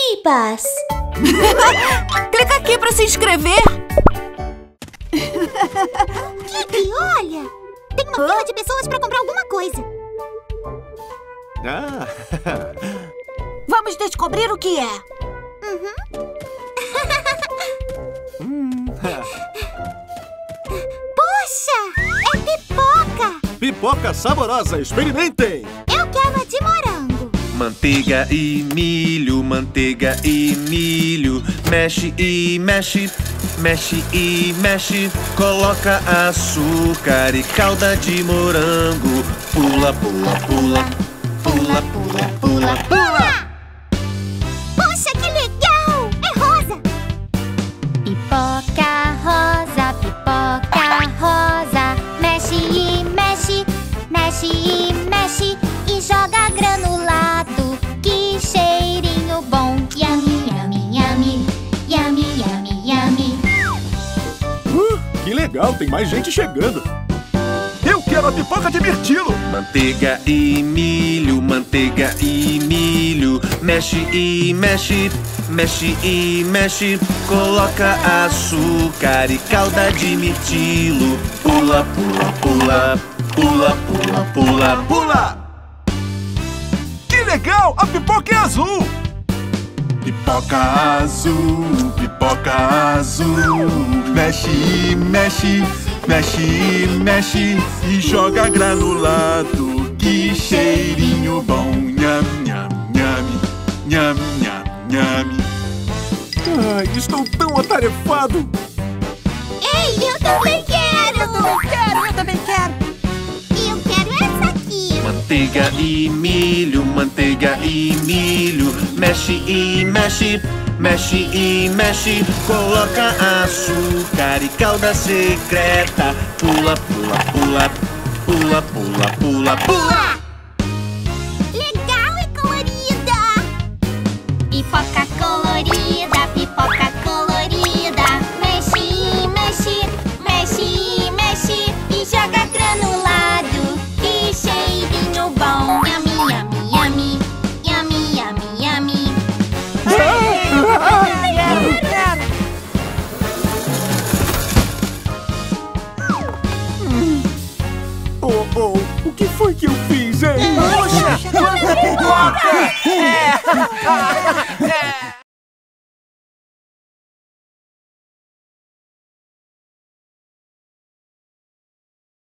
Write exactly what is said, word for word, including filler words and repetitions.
Bibas! Clica aqui pra se inscrever. Kiki, olha! Tem uma fila de pessoas pra comprar alguma coisa. Ah. Vamos descobrir o que é. Uhum. hum. Puxa! É pipoca! Pipoca saborosa, experimentem! Eu quero a de morango. Manteiga e milho, manteiga e milho. Mexe e mexe, mexe e mexe. Coloca açúcar e calda de morango. Pula, pula, pula, pula, pula, pula, pula. Puxa, que legal! É rosa! Pipoca rosa, pipoca rosa. Mexe e mexe, mexe e mexe. E joga granulado, que cheirinho bom. Yummy, yummy, yummy, yummy, yummy, yummy. Uh, que legal, tem mais gente chegando. Eu quero a pipoca de mirtilo. Manteiga e milho, manteiga e milho. Mexe e mexe, mexe e mexe. Coloca açúcar e calda de mirtilo. Pula, pula, pula, pula, pula, pula, Pula! Que legal, a pipoca é azul. Pipoca azul, pipoca azul. Mexe e mexe, mexe e mexe. E joga granulado, que cheirinho bom. Nham, nham, nham, nham, nham, nham. Ai, estou tão atarefado. Ei, eu também quero! Eu também quero, eu também quero. Eu quero essa aqui. Manteiga e milho, manteiga e milho. Mexe e mexe, mexe e mexe. Coloca açúcar e calda secreta. Pula, pula, pula, pula, pula, pula, pula. Legal e colorida! Pipoca colorida, pipoca colorida. Mexe e mexe, mexe e mexe. E joga granulado, que cheirinho bom. Yummy, yummy, yummy, yummy, yummy, yummy. Quero, quero. Oh, oh, o que foi que eu fiz, hein? Puxa, quanta pipoca! É.